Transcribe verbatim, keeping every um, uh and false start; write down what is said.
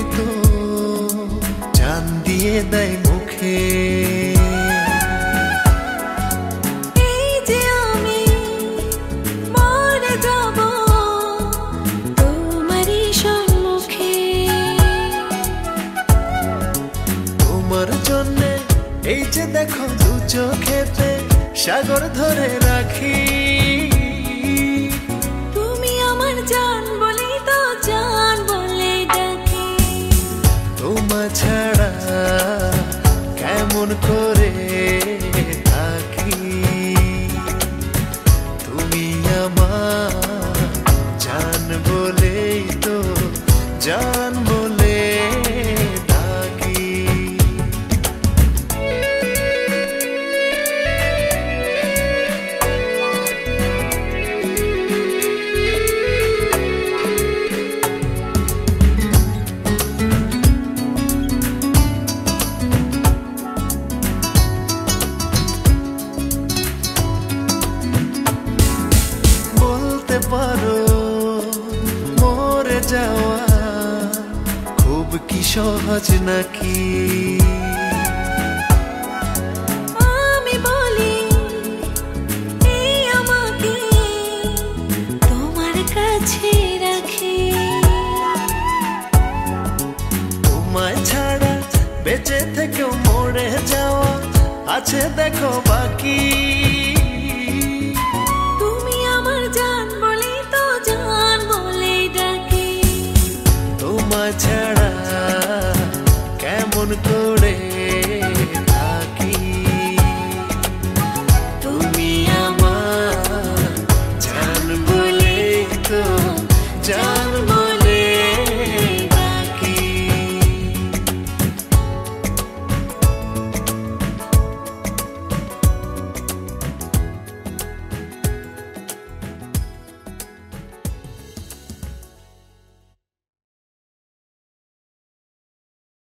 তো জান দিয়ে দেয় মুখে। এই যে আমি মরে যাব তোমারই সম্মুখে। তোমার জন্যে এই যে দেখো দু চোখেতে সাগর ধরে রাখি। তুমি আমার জান বলেই তো জান বলে ডাকি। তোমা ছাড়া কেমন করে থাকি, তুমি আমার জান বলেই তো জান বলে ডাকি। বলতে পারো মরে যাওয়া খুব কি সহজ নাকি? আমি বলি এই আমাকে তোমার কাছে রাখি। তোমায় ছাড়া বেঁচে থেকেও মরে যাওয়া আছে দেখো বাকি।